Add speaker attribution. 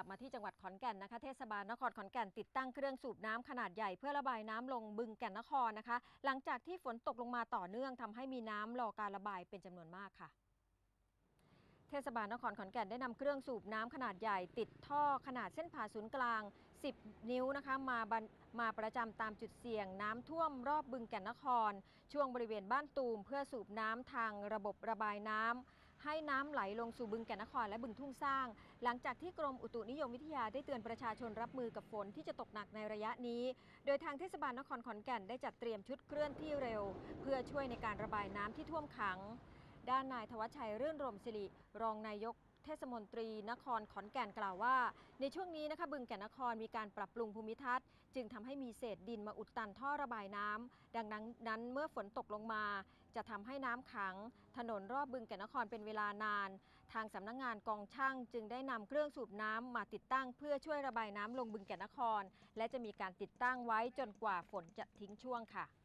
Speaker 1: ลับมาที่จังหวัดขอนแก่นนะคะเทศบาลนครขอนแก่นติดตั้งเครื่องสูบน้ำขนาดใหญ่เพื่อระบายน้ำลงบึงแก่นนครนะคะหลังจากที่ฝนตกลงมาต่อเนื่องทำให้มีน้ำรอการระบายเป็นจำนวนมากค่ะเทศบาลนครขอนแก่นได้นำเครื่องสูบน้ำขนาดใหญ่ติดท่อขนาดเส้นผ่าศูนย์กลาง10 นิ้วนะคะมาประจำตามจุดเสี่ยงน้ำท่วมรอบบึงแก่นนครช่วงบริเวณบ้านตูมเพื่อสูบน้ำทางระบบระบายน้ำให้น้ำไหลลงสู่บึงแก่นนครและบึงทุ่งสร้างหลังจากที่กรมอุตุนิยมวิทยาได้เตือนประชาชนรับมือกับฝนที่จะตกหนักในระยะนี้โดยทางเทศบาลนครขอนแก่นได้จัดเตรียมชุดเคลื่อนที่เร็วเพื่อช่วยในการระบายน้ำที่ท่วมขังด้านนายธวัชชัยรื่นรมศิริรองนายกเทศมนตรีนครขอนแก่นกล่าวว่าในช่วงนี้นะคะบึงแก่นนครมีการปรับปรุงภูมิทัศน์จึงทำให้มีเศษดินมาอุดตันท่อระบายน้ำดังนั้นเมื่อฝนตกลงมาจะทำให้น้ำขังถนนรอบบึงแก่นนครเป็นเวลานานทางสำนักงานกองช่างจึงได้นำเครื่องสูบน้ำมาติดตั้งเพื่อช่วยระบายน้ำลงบึงแก่นนครและจะมีการติดตั้งไว้จนกว่าฝนจะทิ้งช่วงค่ะ